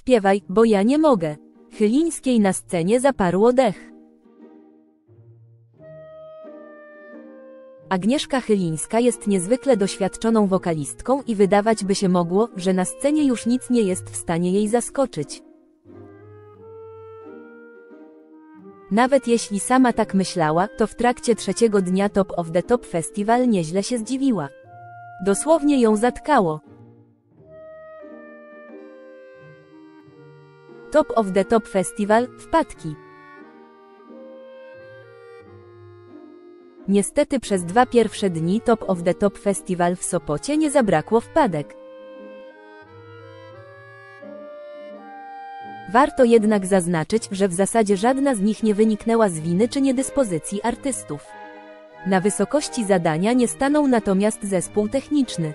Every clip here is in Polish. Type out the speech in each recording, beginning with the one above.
Śpiewaj, bo ja nie mogę. Chylińskiej na scenie zaparło dech. Agnieszka Chylińska jest niezwykle doświadczoną wokalistką i wydawać by się mogło, że na scenie już nic nie jest w stanie jej zaskoczyć. Nawet jeśli sama tak myślała, to w trakcie trzeciego dnia Top of the Top Festival nieźle się zdziwiła. Dosłownie ją zatkało. Top of the Top Festival – wpadki. Niestety przez 2 pierwsze dni Top of the Top Festival w Sopocie nie zabrakło wpadek. Warto jednak zaznaczyć, że w zasadzie żadna z nich nie wyniknęła z winy czy niedyspozycji artystów. Na wysokości zadania nie stanął natomiast zespół techniczny.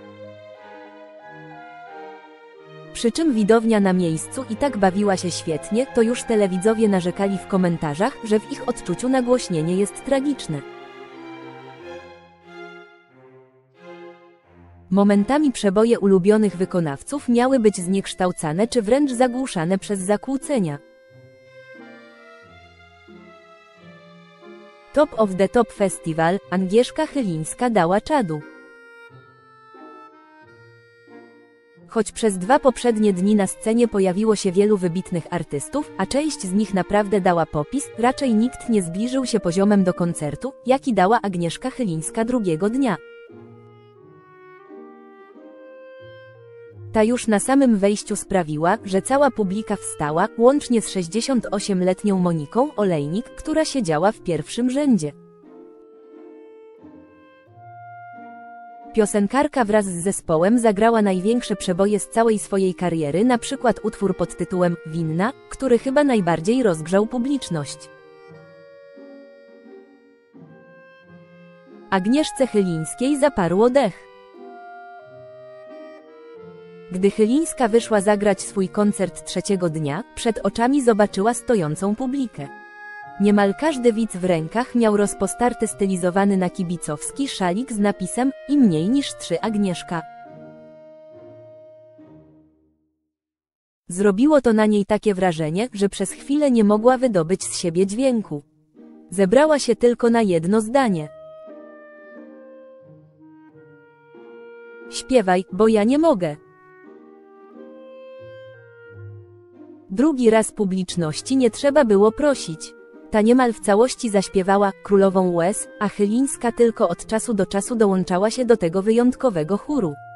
Przy czym widownia na miejscu i tak bawiła się świetnie, to już telewidzowie narzekali w komentarzach, że w ich odczuciu nagłośnienie jest tragiczne. Momentami przeboje ulubionych wykonawców miały być zniekształcane czy wręcz zagłuszane przez zakłócenia. Top of the Top Festival, Agnieszka Chylińska dała czadu. Choć przez 2 poprzednie dni na scenie pojawiło się wielu wybitnych artystów, a część z nich naprawdę dała popis, raczej nikt nie zbliżył się poziomem do koncertu, jaki dała Agnieszka Chylińska drugiego dnia. Ta już na samym wejściu sprawiła, że cała publika wstała, łącznie z 68-letnią Moniką Olejnik, która siedziała w pierwszym rzędzie. Piosenkarka wraz z zespołem zagrała największe przeboje z całej swojej kariery, na przykład utwór pod tytułem Winna, który chyba najbardziej rozgrzał publiczność. Agnieszce Chylińskiej zaparło dech. Gdy Chylińska wyszła zagrać swój koncert trzeciego dnia, przed oczami zobaczyła stojącą publikę. Niemal każdy widz w rękach miał rozpostarty stylizowany na kibicowski szalik z napisem „I mniej niż 3 Agnieszka”. Zrobiło to na niej takie wrażenie, że przez chwilę nie mogła wydobyć z siebie dźwięku. Zebrała się tylko na jedno zdanie. Śpiewaj, bo ja nie mogę. Drugi raz publiczności nie trzeba było prosić. Ta niemal w całości zaśpiewała Królową łez, a Chylińska tylko od czasu do czasu dołączała się do tego wyjątkowego chóru.